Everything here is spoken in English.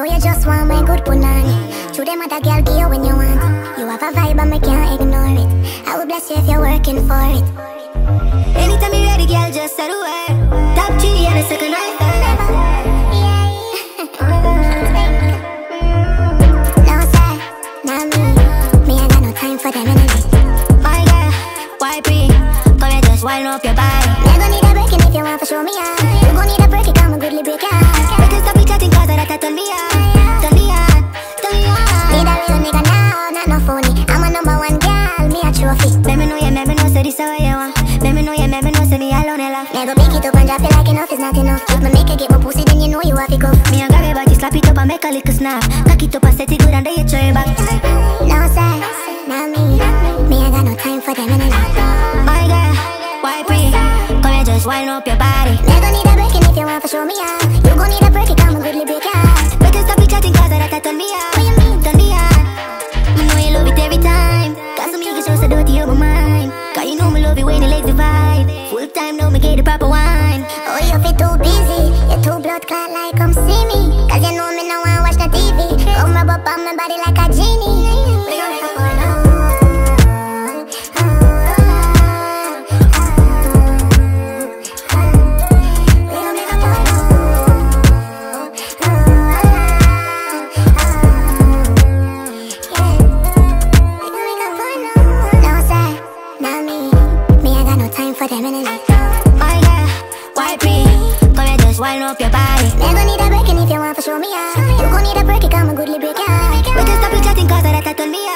know you just want my good punani. Show them other girl give you when you want it. You have a vibe and I can't ignore it. I will bless you if you're working for it. Anytime you're ready, girl, just say the word. Top 3 and a second right. No sir, not me. Me I got no time for them energy. My girl, why pre? Come here, just wind up your body. Me I gon' need a break if you want to show me out. You gon' need a break, it come a goodly break out. We can stop chatting cause that turn me on. Turn me on, turn me on. Need a real nigga now, not no phony. I'm a #1 girl, me a trophy. Let me know, yeah, let me know, say this how you want. Let me know, yeah, let me know, say me alone and love. Me go pick it up and drop it like enough is not enough. If me make her get my pussy, then you know you have to go. Me and grab your body, slap it up and make a little snap. Cock it up and set it good and then you throw it back. No sir, not me. Me I got no time for them energy. My girl, why pre? Come here, just wind up your body. Me gon' need a break and if you want to show me out. You gon' need a break, it come a goodly break out. We can stop chatting cause that turn me on. What you mean? Turn me on. You know you love it every time. Cause some niggas just do it to you, my mind. Cause you know me love it when you like the vibe. Full time now me get the proper wine. Oh, you feel too busy. You too blood clot like come see me. Cause you know me no one watch the TV. Come rub up on my body like a genie. We gon' make a porno. We gon' make a porno. We gon' make a porno. No sir, not me. Me I got no time for them energy. My girl, why pre? Come here, just wind up your body. Me gon' need a break and if you want to show me out. You gon' need a break, it come a goodly break out. We can stop chatting cause that turn me on.